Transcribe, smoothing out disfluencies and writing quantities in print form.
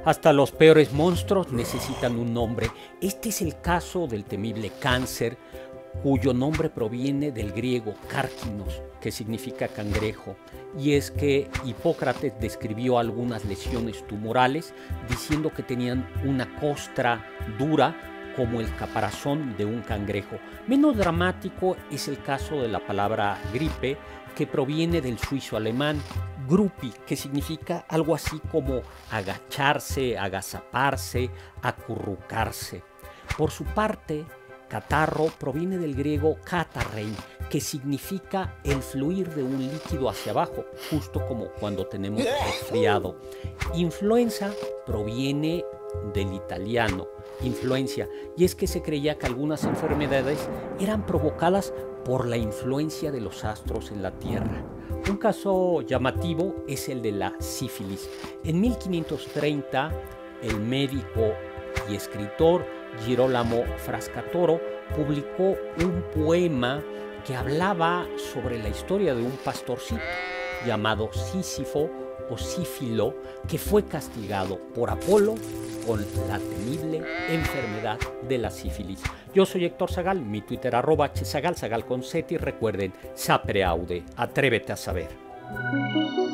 Hasta los peores monstruos necesitan un nombre. Este es el caso del temible cáncer, cuyo nombre proviene del griego cárquinos, que significa cangrejo. Y es que Hipócrates describió algunas lesiones tumorales diciendo que tenían una costra dura como el caparazón de un cangrejo. Menos dramático es el caso de la palabra gripe, que proviene del suizo alemán Gruppi, que significa algo así como agacharse, agazaparse, acurrucarse. Por su parte, catarro proviene del griego katarrein, que significa el fluir de un líquido hacia abajo, justo como cuando tenemos resfriado. Influenza proviene del italiano influencia, y es que se creía que algunas enfermedades eran provocadas por la influencia de los astros en la Tierra. Un caso llamativo es el de la sífilis. En 1530, el médico y escritor Girolamo Frascatoro publicó un poema que hablaba sobre la historia de un pastorcito llamado Sísifo o Sífilo, que fue castigado por Apolo con la temible enfermedad de la sífilis. Yo soy Héctor Zagal, mi Twitter @hzagal, Zagal con Z, y recuerden, sapere aude, atrévete a saber.